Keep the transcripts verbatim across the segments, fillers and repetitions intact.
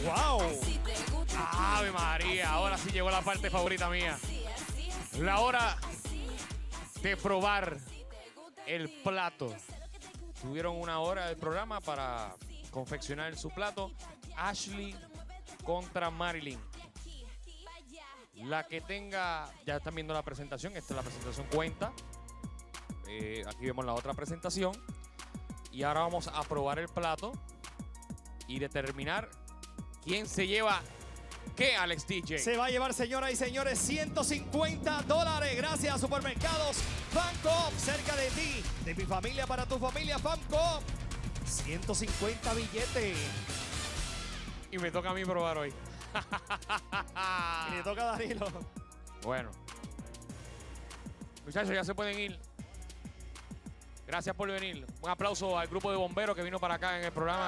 ¡Wow! ¡Ave María! Ahora sí llegó la parte favorita mía. La hora de probar el plato. Tuvieron una hora del programa para confeccionar su plato. Ashley contra Marilyn. La que tenga, ya están viendo la presentación, esta es la presentación cuenta. Eh, aquí vemos la otra presentación. Y ahora vamos a probar el plato y determinar quién se lleva qué, Alex D J. Se va a llevar, señoras y señores, ciento cincuenta dólares gracias a Supermercados FAMCOM, cerca de ti, de mi familia para tu familia, FAMCOM. ciento cincuenta billetes. Y me toca a mí probar hoy. Y le toca a Danilo. Bueno. Muchachos, ya se pueden ir. Gracias por venir. Un aplauso al grupo de bomberos que vino para acá en el programa.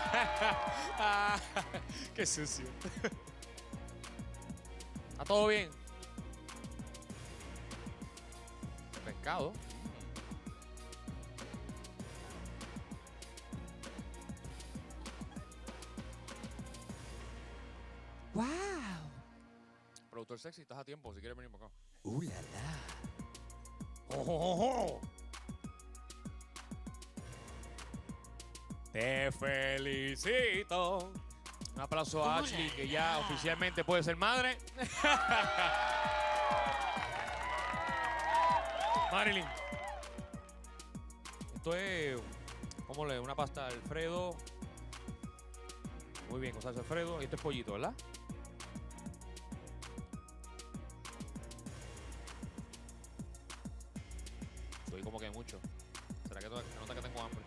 Qué sucio. ¿Está todo bien? Pescado. ¡Wow! Productor sexy, estás a tiempo si quieres venir para acá. ¡Uh, la, la! ¡Oh, oh, oh! Te felicito. Un aplauso a Ashley, que ya oficialmente puede ser madre. Marilyn. Esto es, ¿cómo le? Una pasta Alfredo. Muy bien, con salsa Alfredo. Y esto es pollito, ¿verdad? Soy como que mucho. ¿Será que se nota que tengo hambre?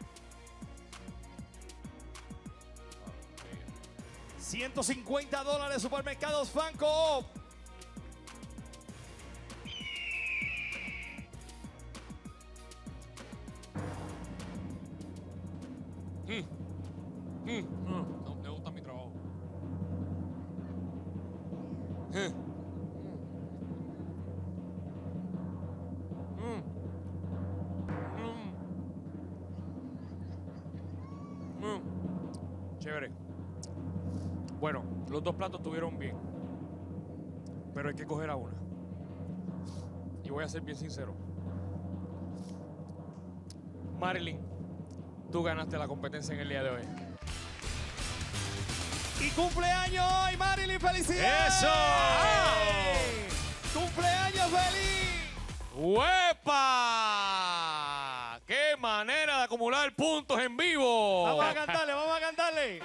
ciento cincuenta dólares, Supermercados FAMCOM. Mm. Mm. Mm. No, me gusta mi trabajo. Mm. Mm. Mm. Mm. Chévere. Bueno, los dos platos estuvieron bien, pero hay que coger a una. Y voy a ser bien sincero. Marilyn, tú ganaste la competencia en el día de hoy. Y cumpleaños hoy, Marilyn, felicidades. ¡Eso! ¡Ay! ¡Cumpleaños feliz! ¡Huepa! ¡Qué manera de acumular puntos en vivo! Vamos a cantarle, vamos a cantarle.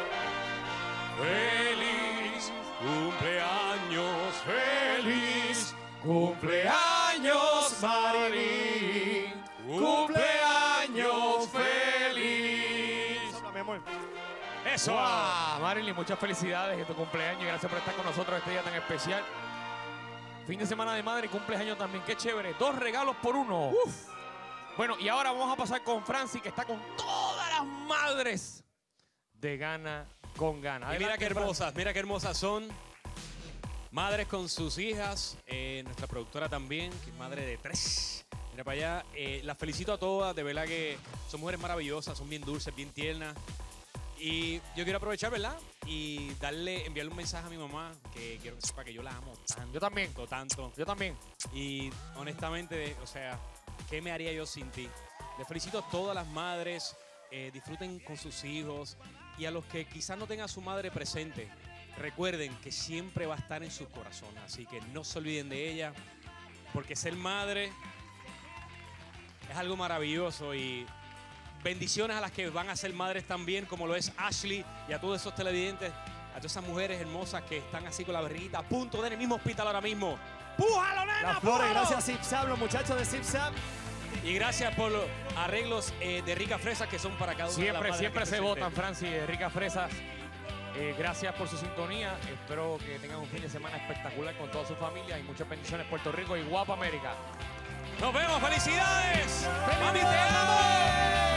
Feliz cumpleaños, feliz Cumpleaños, Marilyn. Cumpleaños feliz. Sopla, mi amor. ¡Eso! Wow. Marilyn, muchas felicidades en tu cumpleaños y gracias por estar con nosotros este día tan especial. Fin de semana de madre y cumpleaños también. ¡Qué chévere! Dos regalos por uno. Uf. Bueno, y ahora vamos a pasar con Franci, que está con todas las madres de Gana con Gana. Y mira qué hermosas, mira qué hermosas son. Madres con sus hijas. Eh, nuestra productora también, que es madre de tres. Mira para allá. Eh, las felicito a todas, de verdad que son mujeres maravillosas, son bien dulces, bien tiernas. Y yo quiero aprovechar, ¿verdad? Y darle, enviarle un mensaje a mi mamá, que quiero que sepa que yo la amo tanto. Yo también. Tanto. Yo también. Y honestamente, o sea, ¿qué me haría yo sin ti? Les felicito a todas las madres. Eh, disfruten con sus hijos. Y a los que quizás no tengan a su madre presente, recuerden que siempre va a estar en sus corazones. Así que no se olviden de ella, porque ser madre es algo maravilloso. Y bendiciones a las que van a ser madres también, como lo es Ashley, y a todos esos televidentes, a todas esas mujeres hermosas que están así con la barriguita a punto de en el mismo hospital ahora mismo. ¡Pújalo, nena! Las flores, ¡Pújalo! gracias a ZipZap, los muchachos de ZipZap. Y gracias por los arreglos eh, de Rica Fresas que son para cada una de las Siempre, madres siempre que se presenten. votan, Franci, de Rica Fresas. Eh, gracias por su sintonía. Espero que tengan un fin de semana espectacular con toda su familia y muchas bendiciones, Puerto Rico y guapa América. Nos vemos, felicidades. ¡Feliz Mami, te Navidad! amo.